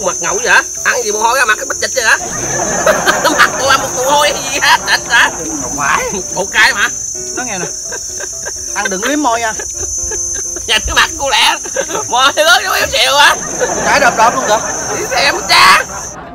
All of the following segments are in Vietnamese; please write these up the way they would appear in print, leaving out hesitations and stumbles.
mặt ngầu vậy hả? Ăn gì mồ hôi ra mặt cái bịch chịch vậy hả? Nó mặt cô ăn một mồ hôi hay gì hả? Chịch hả? Không phải. Bộ cay mà. Nó nghe nè. Ăn đừng liếm môi nha. Nhìn cái mặt cô lẹ. Môi lớn nó éo xèo hả? Cái đập đập luôn kìa. Đi xem cha.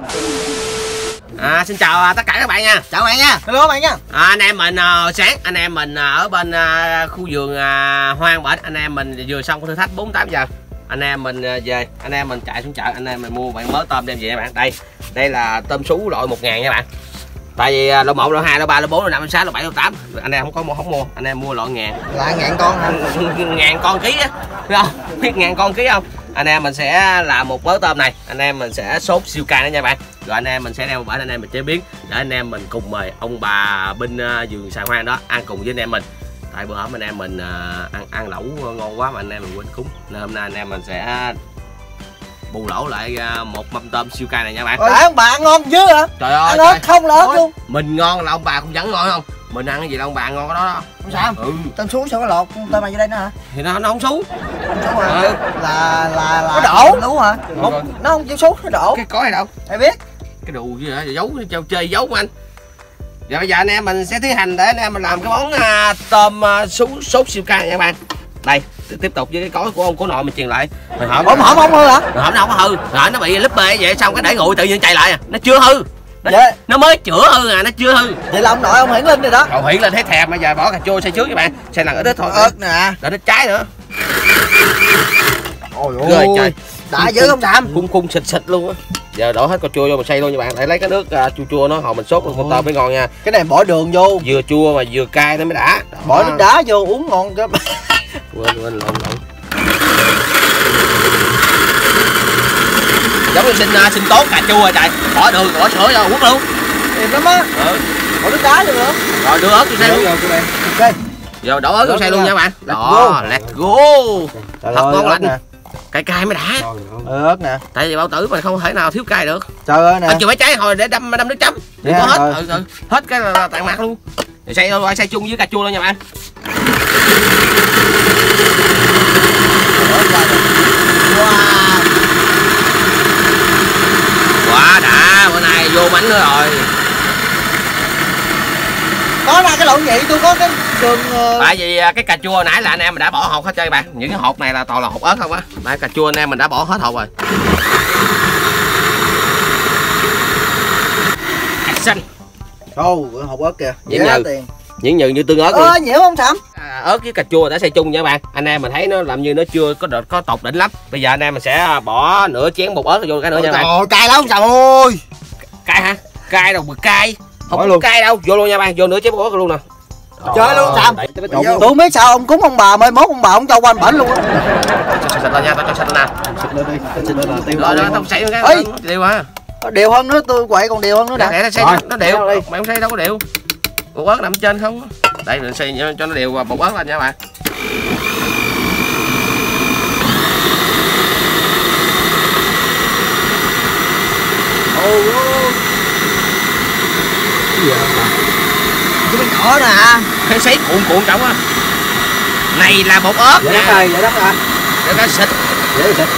Xin chào tất cả các bạn nha. Chào bạn nha. Hello bạn nha. Anh em mình sáng anh em mình ở bên khu vườn hoang bển, anh em mình vừa xong cái thử thách 48 giờ. Anh em mình về, anh em mình chạy xuống chợ, anh em mình mua bạn mớ tôm đem về các bạn. Đây là tôm sú loại 1000 nha bạn. Tại vì loại 1, loại 2, loại 3, loại 4, loại 5, loại 6, loại 7, loại 8 anh em không mua, anh em mua loại 1000. Là 1000 con hả? 1000 con ký á, biết không? Biết 1000 con ký không? Anh em mình sẽ làm một mớ tôm này, anh em mình sẽ sốt siêu cay nữa nha bạn. Rồi anh em mình sẽ đem bển anh em mình chế biến để anh em mình cùng mời ông bà bên vườn xà hoang đó ăn cùng với anh em mình. Tại bữa hổm anh em mình ăn lẩu ngon quá mà anh em mình quên cúng, nên hôm nay anh em mình sẽ bù lỗ lại một mâm tôm siêu cay này nha bạn. Ông bà ăn ngon chứ hả? Trời ơi, ăn ớt không là ớt luôn. Mình ngon là ông bà cũng vẫn ngon không? Mình ăn cái gì là ông bà ngon cái đó đó. Không sao? Tôm sú sao có lột tôm này vô đây nữa hả? Thì nó không sú. Không sú hả? Là nó đổ đúng hả? Không, nó không chịu sú, nó đổ. Cái có hay đâu? Ai biết? Cái đồ gì vậy? Giấu chơi giấu mà anh. Rồi bây giờ anh em mình sẽ tiến hành để anh em mình làm cái món tôm sú sốt siêu cay nha các bạn. Đây, tiếp tục với cái cối của ông của nội mình truyền lại. Hổm không hư hả? Hổm nó không có hư. Rồi nó bị lúp bê vậy xong cái để nguội tự nhiên chạy lại à. Nó chưa hư. Nó mới chữa hư à, nó chưa hư. Vậy là ông nội ông Hiển Linh rồi đó. Ông Hiển Linh thấy thèm, bây giờ bỏ cà chua xay trước các bạn. Xay lần ít thôi. Ớt nè. Rồi nó trái nữa. Ôi ơi trời. Đã dữ không Sam? Khung xịt luôn á. Giờ đổ hết cà chua vô mình xay luôn nha bạn. Để lấy cái nước chua chua nó hồi mình sốt con tôm mới ngon nha. Cái này bỏ đường vô. Vừa chua mà vừa cay nó mới đã. Bỏ nước đá vô uống ngon chứ. Quên lộn. Giống như sinh tố cà chua rồi trời. Bỏ đường, bỏ sữa vô uống luôn. Đẹp lắm á. Bỏ nước đá vô nữa. Rồi đưa ớt vô xay luôn. Ok. Giờ đổ ớt vô xay luôn nha bạn. Đó, let's go. Thật ngon lành. Cay mới đã. Ớt nè. Tại vì bao tử mình không thể nào thiếu cay được. Trời ơi nè. Chưa mấy trái hồi để đâm nước chấm. Đừng có hết. Hết cái là tàn mặt luôn. Rồi xay thôi, xay chung với cà chua luôn nha bạn. Wow. Quá đã, bữa nay vô bánh nữa rồi. Có ra cái lộn vậy tôi có cái đường. Tại vì cái cà chua hồi nãy là anh em mình đã bỏ hột hết trơn bạn. Những cái hột này là toàn là hột ớt không á. Đây cà chua anh em mình đã bỏ hết hột rồi. Xanh. Hột ớt kìa. Nhẫn như tương ớt luôn. Nhiễu không Sam? Ớt với cà chua đã xay chung nha bạn. Anh em mình thấy nó làm như nó chưa có tột đỉnh lắm. Bây giờ anh em mình sẽ bỏ nửa chén bột ớt vô cái nữa nha bạn. Trời cay lắm Sam ơi. Cay hả? Cay đâu mà cay. Không luôn. Cay đâu. Vô luôn nha bạn. Vô nửa chén bột ớt luôn nè. Chơi luôn Sam. Tôi không biết sao ông cúng ông bà mai mốt ông bà ông cho quanh bển luôn á. Xịt lên nha, tao cho xịt nè. Xịt lên đi. Xịt lên là tiêu. Rồi tao xay cái đều hả? Đều hơn nữa, tôi quậy còn đều hơn nữa nè. Nó đều. Mày không xay đâu có đều. Bột ớt nằm trên không? Đây mình xay cho nó đều bột ớt lên nha bạn. Cái gì không bạn? Cái nhỏ nè. Cái sấy cuộn trọng á. Này là bột ớt nè. Vậy đất ơi. Để nó xịt. Để xịt.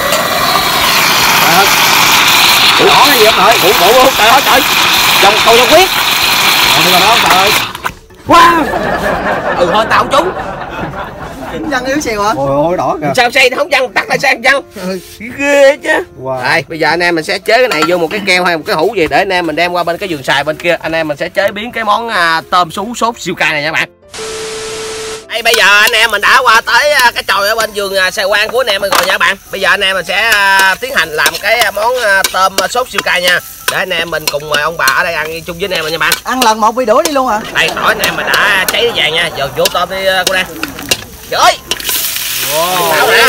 Nhỏ cái gì không nội? Cuộn trời ơi trời. Dòng cầu dòng quyết. Rồi đó trời ơi. Wow. Thôi tao không trúng. Văng yếu xìu hả? Ôi đỏ kìa. Sao xây nó không văng, tắt lại sang văng. Ghê chứ. Wow. Đây, bây giờ anh em mình sẽ chế cái này vô một cái keo hay một cái hũ gì để anh em mình đem qua bên cái vườn xài bên kia. Anh em mình sẽ chế biến cái món tôm sú sốt siêu cay này nha bạn. Đây bây giờ anh em mình đã qua tới cái chòi ở bên vườn xài hoang của anh em mình rồi nha bạn. Bây giờ anh em mình sẽ tiến hành làm cái món tôm sốt siêu cay nha. Để anh em mình cùng mời ông bà ở đây ăn chung với anh em mình nha bạn. Ăn lần một bị đuổi đi luôn hả? Đây tỏi anh em mình đã cháy nó vàng nha. Giờ vô tôm đi cô Đen. Trời ơi. Wow. Nè.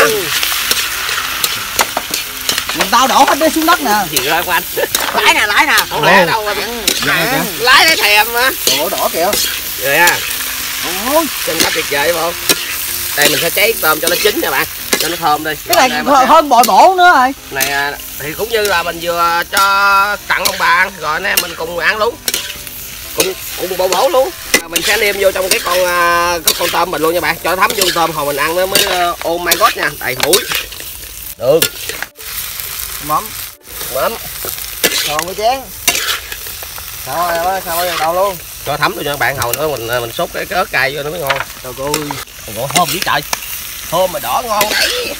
Tao đổ hết xuống đất nè. Gì rồi anh? Lái nè. Không lẽ đâu mà lái thấy thèm mà. Ủa đỏ kìa. Rồi ha. Ôi, trên cách tuyệt vời không? Đây mình sẽ cháy tôm cho nó chín nha bạn. Cho nó thơm đi. Cái này hơn bồi bổ nữa rồi. Này thì cũng như là mình vừa cho tặng ông bà ăn rồi anh em mình cùng ăn luôn. Cùng bổ bổ luôn. Mình sẽ nêm vô trong cái con tôm mình luôn nha bạn, cho nó thấm vô tôm hồi mình ăn nó mới oh my god nha. Đầy mũi. Đường. Mắm. mắm. Còn cái chén. Sao bao đầu luôn. Cho thấm luôn cho các bạn, hồi nữa mình sốt cái ớt cay vô nó mới ngon. Trời ơi. Ủa, thơm dữ trời. Thơm mà đỏ ngon đấy.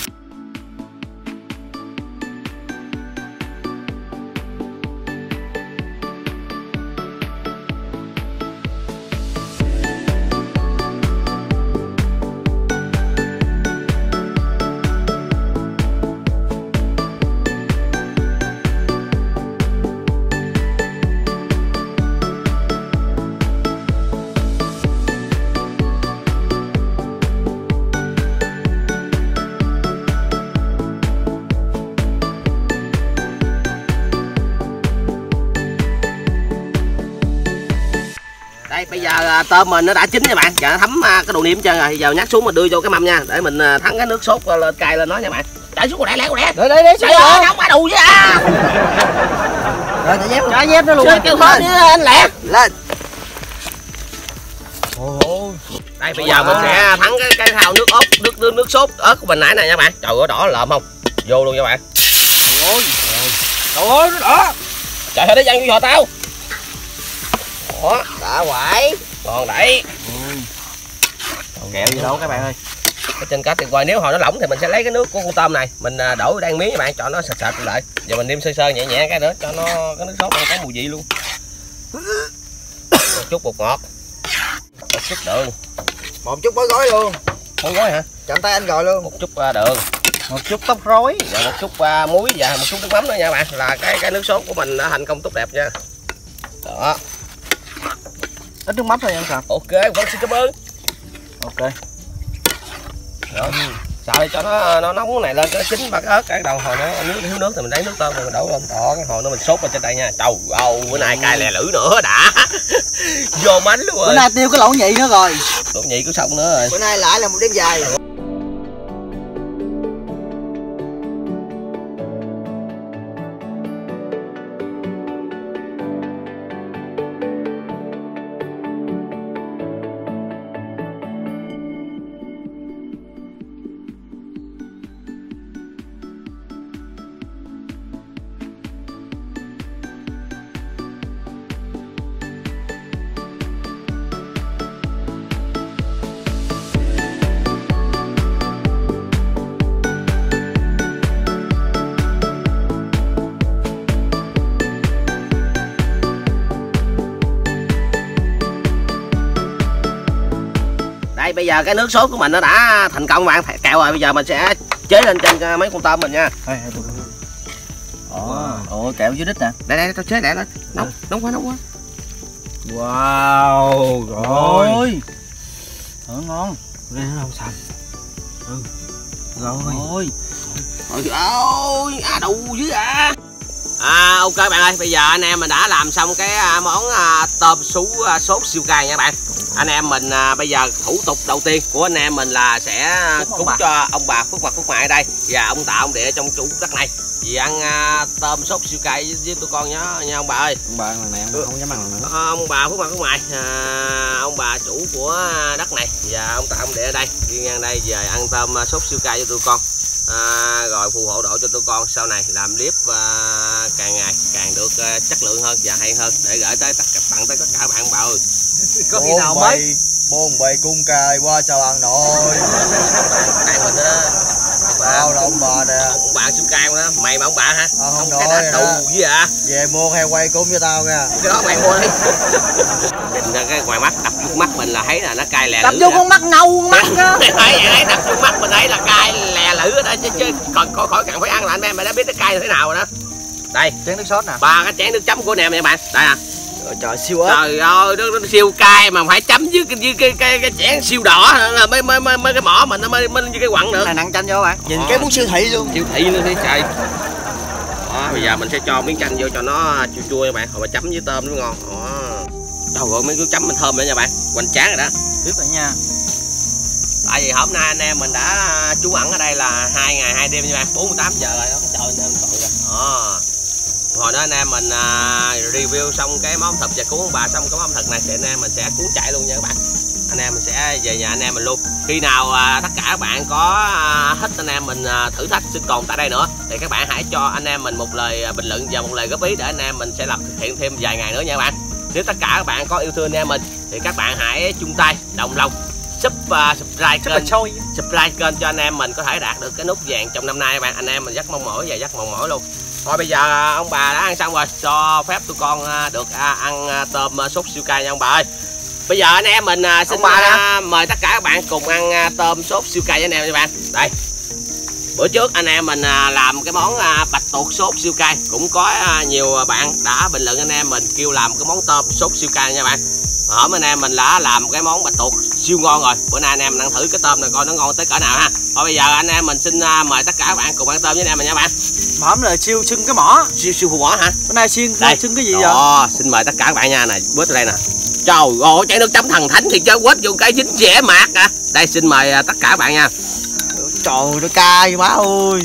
Đây bây giờ tôm mình nó đã chín nha bạn, giờ thấm cái đồ niêm trơn rồi, giờ nhắc xuống mình đưa vô cái mâm nha, để mình thắng cái nước sốt lên cay lên nó nha bạn. Chạy xuống lẹ lẹ. Đấy sao rồi, nóng quá đù chứ à. Rồi trả dép nó luôn. Kêu thơm với anh lẹ. Lên. Đây bây giờ mình sẽ thắng cái thau nước ốp, nước sốt ớt của mình nãy này nha bạn. Trời ơi đỏ lợm không? Vô luôn nha bạn. Trời ơi nó đỏ. Trời ơi nó văng vô giò tao. Đó, Đã quải. còn đấy. Kẹo gì đâu các bạn ơi. Cái chân cá tuyệt vời, nếu hồi nó lỏng thì mình sẽ lấy cái nước của con tôm này mình đổ đang miếng các bạn, cho nó sệt lại. Giờ mình nêm sơ nhẹ nhẹ cái nữa cho nó cái nước sốt nó có mùi vị luôn. Một chút bột ngọt, một chút đường, Một chút bó gói luôn. bó gói hả? Chạm tay anh gọi luôn. Một chút đường, Một chút tóc rối. và một chút muối và một chút nước mắm nữa nha bạn, là cái nước sốt của mình đã thành công tốt đẹp nha. Đó. Ít nước mắm thôi em sao? Ok, vâng xin cảm ơn. Ok. Rồi. Xào để cho nó nóng cái này lên cái chín ba cái ớt cái đầu hồi nó thiếu nước thì mình lấy nước tôm rồi mình đổ lên. Đó cái hồi nó mình sốt ở trên đây nha. Trời ơi bữa nay cay lè lưỡi nữa đã. Vô mánh luôn rồi. Bữa nay tiêu cái lẩu nhị nữa rồi. Lẩu nhị cũng xong nữa rồi. Bữa nay lại là một đêm dài. Đây bây giờ cái nước sốt của mình nó đã thành công bạn, kẹo rồi, bây giờ mình sẽ chế lên trên mấy con tôm mình nha. Ồ, kẹo dưới đít nè. Đây tao chế lẹ lên. Nóng quá. Wow, rồi. Ngon. Đây nó không sao. Rồi. Ôi đầu dữ à. Ok bạn ơi, bây giờ anh em mình đã làm xong cái món tôm sú sốt siêu cay nha bạn. Anh em mình bây giờ thủ tục đầu tiên của anh em mình là sẽ cúng cho ông bà Phước Mặt Phước Mại ở đây và ông Tạ ông Địa trong chủ đất này vì ăn tôm sốt siêu cay với tụi con nha ông bà ơi. Ông bà lần này không dám ăn nữa. Ông bà Phước Mặt Phước Mại, ông bà chủ của đất này và ông Tạ ông Địa ở đây đi ngang đây về ăn tôm sốt siêu cay cho tụi con. Rồi phù hộ độ cho tụi con sau này làm clip càng ngày càng được chất lượng hơn và hay hơn để gửi tới tặng tới tất cả bạn bà ơi. Có khi nào mới bồn bầy cung cài qua chào ăn nội. Đây mình đó. Bao đâu ông bà nè. Ông bà siêu cay đó, mày mà ông bà hả? Không cái đá đầu gì à? Về mua heo quay cúng cho tao nha. Cái đó mày mua đi. Nhìn ra cái ngoài mắt, đập vô mắt mình là thấy là nó cay lè lưỡi. Đập vô con mắt nâu con mắt á. Thấy vậy đập vô mắt mình thấy là cay lè lưỡi ở đây chứ còn khỏi cần phải ăn là anh em mày đã biết nó cay như thế nào rồi đó. Đây, chén nước sốt nè. Ba cái chén nước chấm của anh em nè bạn. Đây nè. Trời siêu ớt. Trời ơi, nó siêu cay mà phải chấm với cái chén siêu đỏ là mới cái mỏ mình nó mới như cái quặng nữa. Này nặng chanh vô bạn. Nhìn cái muốn siêu thị luôn. Siêu thị luôn đi trời. Đó, bây giờ mình sẽ cho miếng chanh vô cho nó chua chua nha bạn, rồi mà chấm với tôm nó ngon. Đó. Trời ơi, mấy cái chấm mình thơm nữa nha bạn, hoành tráng rồi đó. Biết rồi nha. Tại vì hôm nay anh em mình đã trú ẩn ở đây là 2 ngày 2 đêm nha bạn, 48 giờ rồi đó, trời anh em còn rồi. Đó. Hồi đó anh em mình review xong cái món thịt và cuốn bà xong cái món thịt này thì anh em mình sẽ cuốn chạy luôn nha các bạn. Anh em mình sẽ về nhà anh em mình luôn. Khi nào tất cả các bạn có thích anh em mình thử thách sinh tồn tại đây nữa thì các bạn hãy cho anh em mình một lời bình luận và một lời góp ý để anh em mình sẽ làm thực hiện thêm vài ngày nữa nha các bạn. Nếu tất cả các bạn có yêu thương anh em mình thì các bạn hãy chung tay đồng lòng subscribe kênh cho anh em mình có thể đạt được cái nút vàng trong năm nay các bạn. Anh em mình rất mong mỏi và rất mong mỏi luôn. Thôi bây giờ ông bà đã ăn xong rồi, cho phép tụi con được ăn tôm sốt siêu cay nha ông bà ơi. Bây giờ anh em mình xin mời tất cả các bạn cùng ăn tôm sốt siêu cay với anh em nha bạn. Đây, bữa trước anh em mình làm cái món bạch tuộc sốt siêu cay, cũng có nhiều bạn đã bình luận anh em mình kêu làm cái món tôm sốt siêu cay nha bạn. Hôm anh em mình đã làm cái món bạch tuộc siêu ngon rồi, bữa nay anh em mình ăn thử cái tôm này coi nó ngon tới cỡ nào ha. Thôi bây giờ anh em mình xin mời tất cả các bạn cùng ăn tôm với anh em mình nha bạn. Mỏm là siêu xưng cái mỏ. Siêu phụ mỏ hả? Bữa nay xưng cái gì vậy? Xin mời tất cả các bạn nha, này bớt đây nè. Trời ơi, chảy nước chấm thần thánh thì cho quết vô cái dính dẻ mạt à. Đây xin mời tất cả các bạn nha. Trời nó cay má ơi.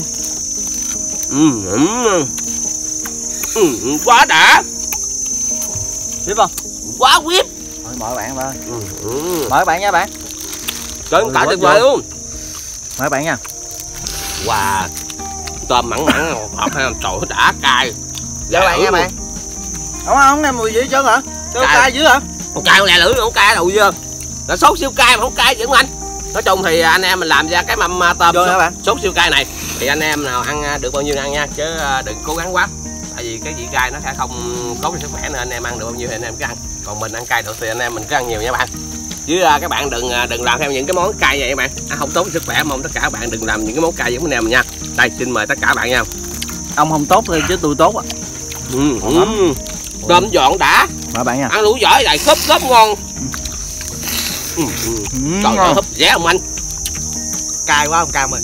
Quá đã. Biết không? Quá quyết. Thôi mời bạn ơi. Mời bạn nha bạn. Trời cả tuyệt vời luôn. Mời bạn nha. Wow. Tôm mặn mặn ngọt ha, trời ơi đã cay. Dạ bạn nha bạn. Không nghe mùi gì hết trơn hả? Cay dữ hả? Không cay, không lẹ lưỡi, không cay đâu chưa. Là sốt siêu cay mà không cay vậy anh. Nói chung thì anh em mình làm ra cái mâm tôm sốt siêu cay này thì anh em nào ăn được bao nhiêu ăn nha, chứ đừng cố gắng quá. Tại vì cái vị cay nó sẽ không tốt cho sức khỏe nên anh em ăn được bao nhiêu thì anh em cứ ăn. Còn mình ăn cay được thì anh em mình cứ ăn nhiều nha bạn. Chứ các bạn đừng làm theo những cái món cay vậy các bạn. Không tốt cho sức khỏe, mong tất cả các bạn đừng làm những cái món cay giống anh em mình nha. Đây xin mời tất cả các bạn nha. Ông không tốt thôi chứ tôi tốt á. Tôm giòn đã. Mời bạn nha. Ăn lũ giỏi lại khớp ngon. Trời ơi húp rẻ không anh. Cay quá không cam ơi.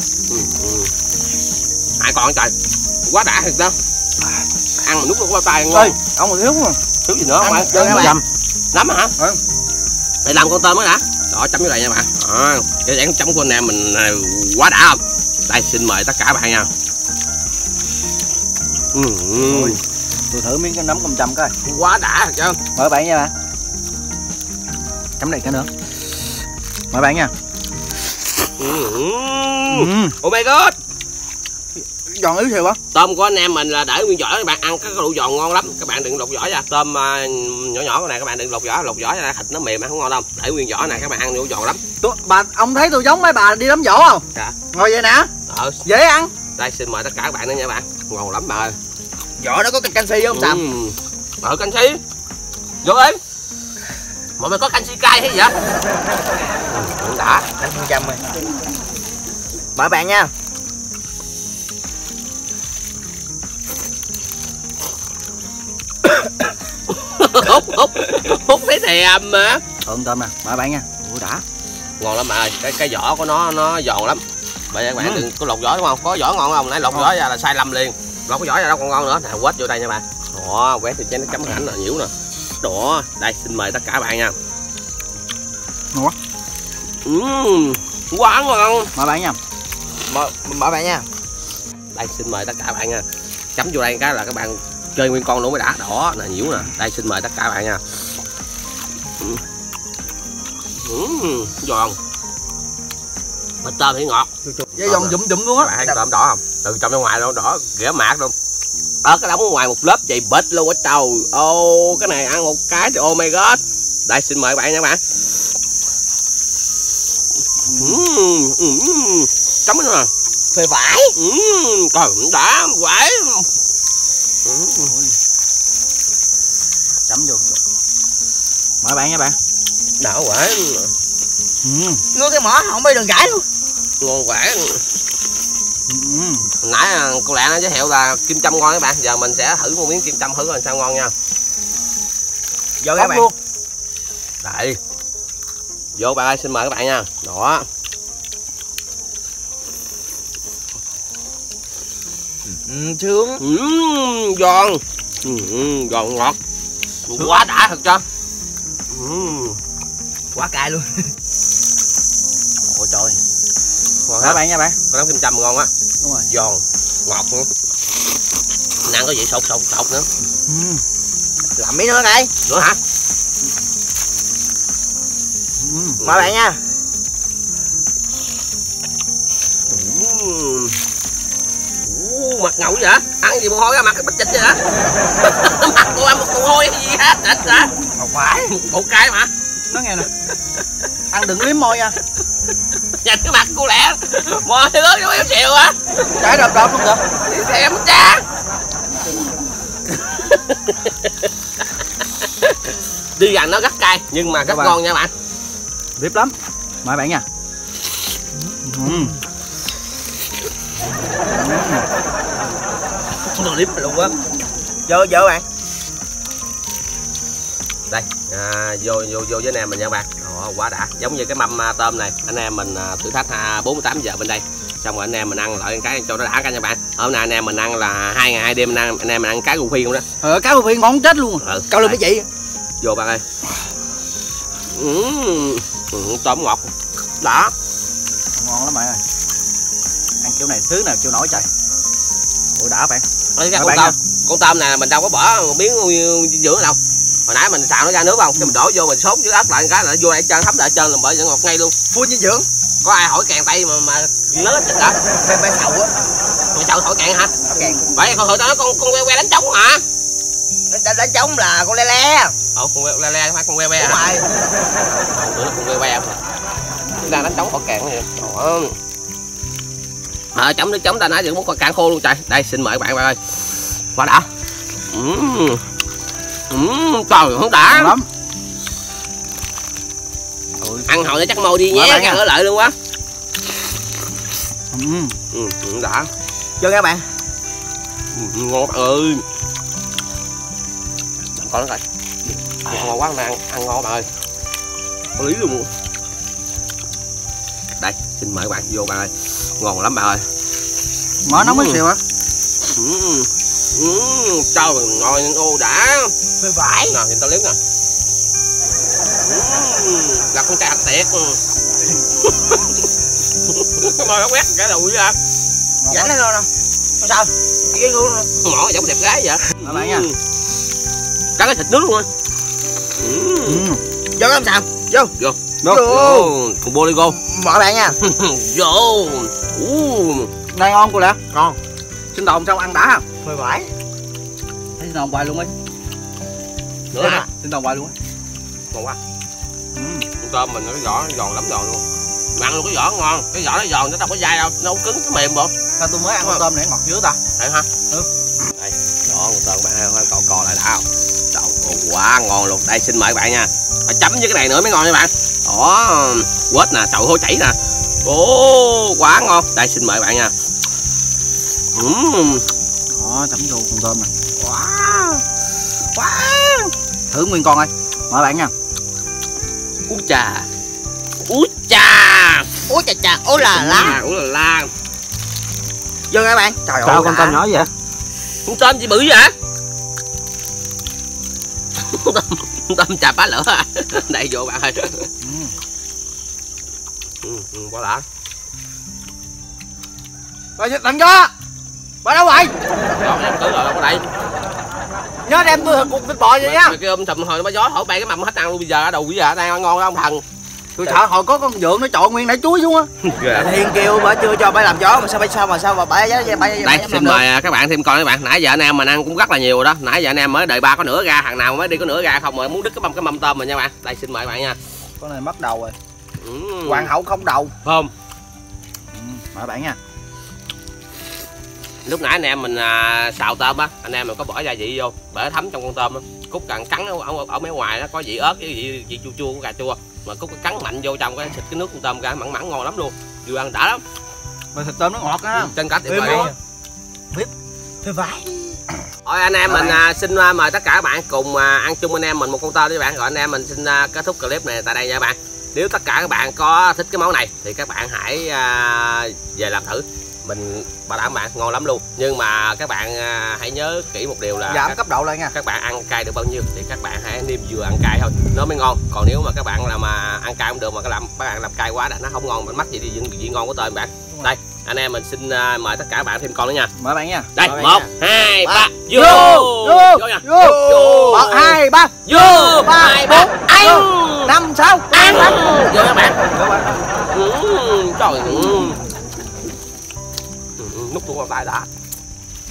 Hai con trời. Quá đã thiệt đó. Ăn mà nút nó qua tay ngon. Ê, ông mà thiếu mà. Thiếu gì nữa không bạn? Nấm hả? Đây làm con tôm đó đã. Đó chấm với lại nha bạn. Cái dáng chấm của anh em mình quá đã không? Đây xin mời tất cả các bạn nha. Tôi thử miếng cái nấm căm chăm coi. Quá đã thật chứ. Mời bạn nha bạn. Chấm này cái nữa. Mời bạn nha. Oh my god. Giòn yếu thiệt quá. Tôm của anh em mình là để nguyên vỏ, các bạn ăn cái độ giòn ngon lắm. Các bạn đừng lột vỏ ra. Tôm nhỏ nhỏ này các bạn đừng lột vỏ ra thịt nó mềm ăn không ngon đâu. Để nguyên vỏ này các bạn ăn độ giòn lắm. Ông thấy tôi giống mấy bà đi đấm vỏ không? Dạ. Ngồi vậy nè. Dễ ăn. Đây xin mời tất cả các bạn nữa nha bạn. Ngon lắm bà ơi. Vỏ nó có canxi không Sam? Canxi. Vô đi. Mọi người có canxi cay hay gì vậy? Đã. 100 rồi. Mời bạn nha. hút thấy thèm mà. Tôm nè, mời bạn nha. Ủa đã. Ngon lắm bà ơi, cái vỏ của nó giòn lắm. Bây giờ các bạn đừng có lột vỏ đúng không? Có vỏ ngon không? Nãy lột vỏ ra là sai lầm liền. Lột cái vỏ ra đâu còn ngon nữa. Nè quét vô đây nha bạn. Đó, quét thì chén nó chấm ảnh là nhiễu nè. Đó, đây xin mời tất cả các bạn nha. Ngon quá. Quá ngon. Mời bạn nha. Mời bạn nha. Đây xin mời tất cả các bạn nha. Chấm vô đây cái là các bạn chơi nguyên con luôn mới đã. Đỏ nè, nhiễu nè. Đây xin mời tất cả các bạn nha. Giòn. Bịch tôm thì ngọt. Giòn dụm luôn á. Bạn thấy tôm đỏ không? Từ trong ra ngoài đâu đỏ ghẻ mạt luôn. Ở cái đống ở ngoài một lớp dày bịch luôn á trời. Ô cái này ăn một cái thì oh my god. Đây xin mời bạn nha bạn. Chấm nữa nè. Phê vải. Trời đã quẩy. Chấm vô. Mời bạn nha bạn. Đảo quẩy. Ngứa cái mỏ không bay đường gãi luôn. Ngon quẩy. Nãy cô Lẹ nó giới thiệu là kim châm ngon các bạn. Giờ mình sẽ thử một miếng kim châm thử coi sao ngon nha. Vô các bạn. Đây. Vô bạn ơi xin mời các bạn nha. Đó. Sướng. Giòn. Giòn ngọt. Quá đã thật cho. Quá cay luôn. Ôi trời. Ngon các bạn nha bạn. Con nấm kim châm ngon á. Đúng rồi. Giòn, ngọt nữa. Ăn có vị sột nữa. Làm miếng nữa đây. Nữa hả? Mời bạn nha. mặt ngầu vậy? Ăn gì mồ hôi ra mặt cái bít chịch vậy hả? Mặt cô ăn một mồ hôi hay gì hết hả? Không phải. Bộ cay mà. Nó nghe nè. Ăn đừng liếm môi nha. Nhìn cái mặt cô lẹ. Môi ớt nó éo xèo á. Cái đợt đợt luôn kìa. Thèm cha. Tuy rằng nó rất cay nhưng mà rất ngon nha bạn. Vip lắm. Mời bạn nha. Nó liếm luôn á. Vô bạn. Đây, vô với anh em mình nha bạn. Quá đã. Giống như cái mâm tôm này, anh em mình thử thách 48 giờ bên đây. Xong rồi anh em mình ăn lại cái cho nó đã cả nha bạn. Hôm nay anh em mình ăn là 2 ngày 2 đêm anh em mình ăn cá rô phi luôn đó. Cá rô phi ngon chết luôn. Câu lên cái gì? Vô bạn ơi. Tôm ngọt. Đó. Ngon lắm bạn ơi. Ăn kiểu này thứ nào chịu nổi trời. Ủa đã bạn. Con tôm này mình đâu có bỏ một miếng dinh dưỡng đâu. Hồi nãy mình xào nó ra nước không, cái mình đổ vô mình sốt với ớt lại cái là vô lại trơn, thấm lại trơn là bởi vẫn ngọt ngay luôn. Full dinh dưỡng. Có ai hỏi kèn tay mà lớn hết hả? Phải sầu á. Mày sầu hỏi kèn hả? Kèn. Vậy hồi tao nói con que đánh trống hả? Đánh trống là con le le. Con le le phải con que hả? Đúng rồi. Con que đang đánh trống hỏi kèn vậy. Chấm nước chấm ta nãy giờ muốn con cạn khô luôn trời. Đây xin mời các bạn ơi. Quá đã. Trời không đã lắm. Ăn hồi nó chắc môi đi nhé, ăn ở lợi luôn quá. Đã. Cho các bạn. Ngon bạn ơi. Con nó coi. Ngon quá mà ăn ngon bạn ơi. Có lý luôn. Đây, xin mời các bạn vô bạn ơi. Ngon lắm bạn ơi. Mở nóng mới xìu hả? Trời ngon ô đã. Phải vải. Nào nhìn tao liếm nè. Là con trai ăn tiệt. Mời nó quét cái đầu ra. Rảnh nó rồi nè. Không sao. Cái luôn. Ngõ giống đẹp gái vậy. Các bạn nha. Cá cái thịt nước luôn. Vô làm sao? Vô. Cùng bô đi cô. Mở bạn nha. Vô. Đây ngon cô lẹ. Ngon. Sinh tồn xong ăn đã ha. Hơi vải. Thấy sinh tồn hoài luôn ấy. Nữa hả? Sinh tồn hoài luôn ấy. Ngon quá. Con tôm mình nó vỏ giòn lắm giòn luôn. Mà ăn luôn cái vỏ ngon, cái vỏ nó giòn nó đâu có dai đâu, nó cứng cái mềm bộ. Sao tôi mới ăn con tôm này ngọt dữ ta? Đấy hả? Đây, đó con tôm bạn ơi, cò lại đã không? Trời ơi, quá ngon luôn. Đây xin mời các bạn nha. Phải chấm với cái này nữa mới ngon nha bạn. Đó, quết nè, trời hôi chảy nè. Quá ngon. Đây xin mời các bạn nha. Đó, chấm vô con tôm nè. Quá. Thử nguyên con ơi. Mời bạn nha. Ú chà. Ú chà. Ú chà chà, ú là lá. Ú là la. Vô các bạn. Trời ơi. Sao con tôm nhỏ vậy? Con tôm gì bự vậy? Tôm chà bá lửa à. Đây vô bạn ơi. Quá đã. Rồi thằng cho. Bà đâu vậy? Đó em cứ rồi đâu có đây. Nhớ đem tôi cục thịt bò vậy nhá. Cái ôm thầm hồi nó gió thổi bay cái mầm hết ăn luôn bây giờ đầu bây giờ đang ăn ngon đó ông thần. Tôi sợ hồi có con dượng nó trộn nguyên nãy chuối xuống á. Thiên kêu bà chưa cho bà làm gió mà sao mà bà đây xin mời các bạn thêm coi các bạn. Nãy giờ anh em mình ăn cũng rất là nhiều rồi đó. Nãy giờ anh em mới đợi ba có nửa ra, hàng nào mới đi có nửa ra không rồi muốn đứt cái mâm tôm mình nha bạn. Đây xin mời các bạn nha. Con này mất đầu rồi. Hoàng hậu không đầu. Không. Mời bạn nha. Lúc nãy anh em mình xào tôm á, anh em mình có bỏ gia vị vô để thấm trong con tôm á. Cút cằn cắn ở mấy ngoài nó có vị ớt với vị chua chua của cà chua, mà cút cắn mạnh vô trong cái xịt cái nước con tôm ra mặn mặn ngon lắm luôn, vừa ăn đã lắm. Mà thịt tôm nó ngọt á. Chân cá tuyệt vời. Biết phải vải. Thôi anh em mình xin mời tất cả các bạn cùng ăn chung anh em mình một con tôm đi bạn. Rồi anh em mình xin kết thúc clip này tại đây nha bạn. Nếu tất cả các bạn có thích cái món này thì các bạn hãy về làm thử. Mình bảo đảm bạn ngon lắm luôn. Nhưng mà các bạn hãy nhớ kỹ một điều là giảm cấp độ lại nha. Các bạn ăn cay được bao nhiêu thì các bạn hãy nêm vừa ăn cay thôi nó mới ngon. Còn nếu mà các bạn làm ăn cay không được mà các bạn làm cay quá là nó không ngon, mình mắc gì đi vị ngon của tôm bạn. Đây anh em mình xin mời tất cả các bạn thêm con nữa nha. Mời bạn nha. Đây 1 2 3 vô. Vô. 1 2 3 vô. 3 2 3 ăn. 5 6 ăn. Vô các bạn. Trời ơi. Nút luôn vào tay đã.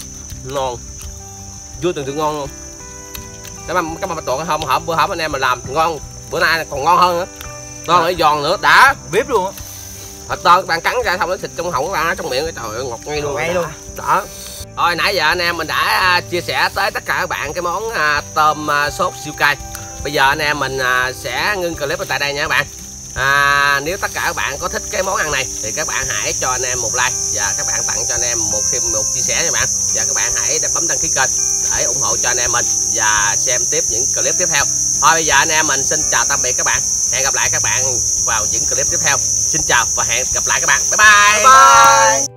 Ngon, chưa từng được ngon luôn. Cái mà tuột hôm bữa hổm anh em mà làm ngon, bữa nay còn ngon hơn nữa. Ngon lại giòn nữa, đã bếp luôn á. thịt to các bạn cắn ra xong nó thịt trong họng các bạn trong miệng, trời ơi ngọt ngay luôn. Đó. Rồi nãy giờ anh em mình đã chia sẻ tới tất cả các bạn cái món tôm sốt siêu cay. Bây giờ anh em mình sẽ ngưng clip ở tại đây nha các bạn. Nếu tất cả các bạn có thích cái món ăn này thì các bạn hãy cho anh em một like và các bạn tặng cho anh em một chia sẻ nha bạn. Và các bạn hãy bấm đăng ký kênh để ủng hộ cho anh em mình và xem tiếp những clip tiếp theo. Thôi bây giờ anh em mình xin chào tạm biệt các bạn. Hẹn gặp lại các bạn vào những clip tiếp theo. Xin chào và hẹn gặp lại các bạn. Bye bye. Bye bye.